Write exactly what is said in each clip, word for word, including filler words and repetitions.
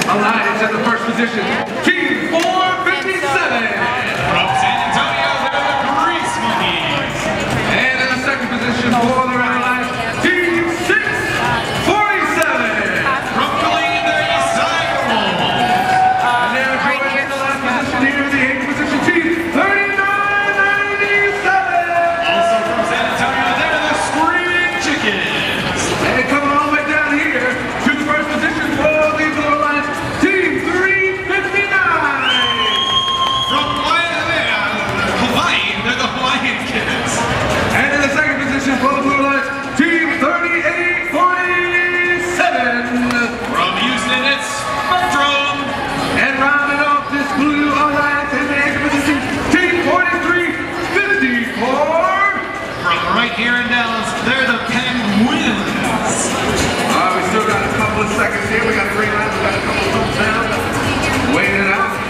Alliance at the first position. Team four fifty-seven. From San Antonio, they're the Grease Monkeys. And in the second position for the Red Alliance, Team six forty-seven. From Killeen, they're the Cyber Wolves. And they're joined in the last position here in the eighth position, Team thirty-nine ninety-seven. Also from San Antonio, they're the Screaming Chickens. And coming all the way down here to the first position for the Blue Alliance, Team three fifty-nine. From Hawaii, they're the Hawaiian Kids. And in the second position for the Blue Alliance, Team thirty-eight forty-seven. From Houston, it's Spectrum. And rounding off this Blue Alliance in the eighth position, Team forty-three fifty-four. From right here in Dallas, they're the Penguins. Uh, we still got a couple of seconds here. We got three rounds. We got a couple of thumbs down. Waiting it out.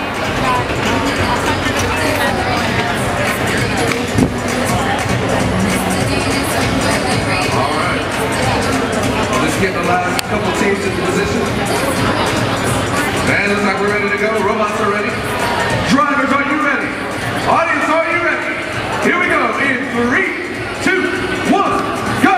All right. Let's get the last couple teams into position. And it looks like we're ready to go. Robots are ready. Drivers, are you ready? Audience, are you ready? Here we go. In three, two, one, go!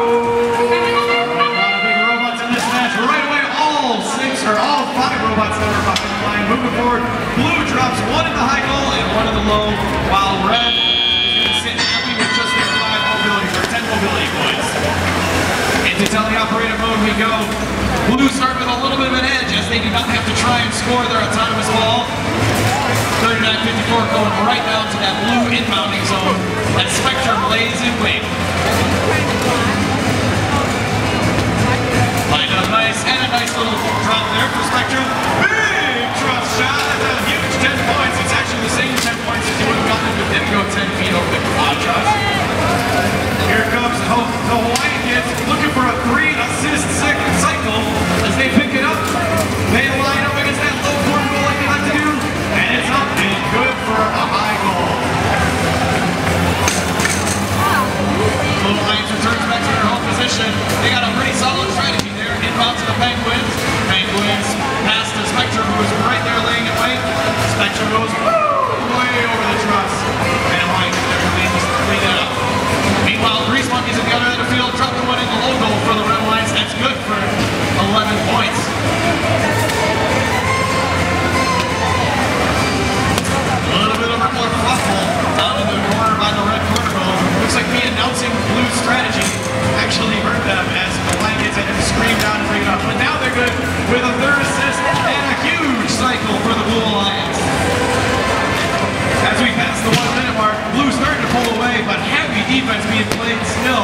Robots in this match. Right away, all six or all five robots that are behind the line. Moving forward, blue drops one in the high goal and one in the low, while red is going to sit happy with just their five mobility or ten mobility points. Into teleoperator mode we go. Blue start with a little bit of an edge as they do not have to try and score their autonomous ball. thirty-nine fifty-four going right down to that blue inbounding zone. That Spectrum lays in wait. Lined up nice and a nice little drop there for Spectrum. Big trust shot. That's a huge ten points. It's actually the same ten points as you would have gotten if it didn't go ten feet over the quad trust. Here comes the Hawaiian Kids looking for a three assist second cycle as they pick it up. They line up against that low corner goal like they like to do, and it's up and good for a high goal. Blue Alliance returns back to their home position. They got a pretty solid strategy there. Inbound to the Penguins. Penguins pass to Spectrum, who is right there laying it wait. Spectrum goes woo, way over the truss. And Hawaiian Kids there clean, clean it up. Meanwhile, Grease Monkeys in the other end of the field drop the one in the low goal for the Red Alliance. That's good for eleven points. A little bit of a more fluffle down in the corner by the red corner goal. Looks like me announcing blue strategy actually hurt them as the Hawaiian Kids had to scream down and bring it up. But now they're good with a third assist and a huge cycle for the Blue Alliance. As we pass the one minute mark, Blue starting to pull away, but heavy defense being played still.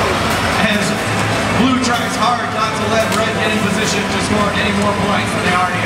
As Blue tries hard not to let Red get in position to score any more points than they already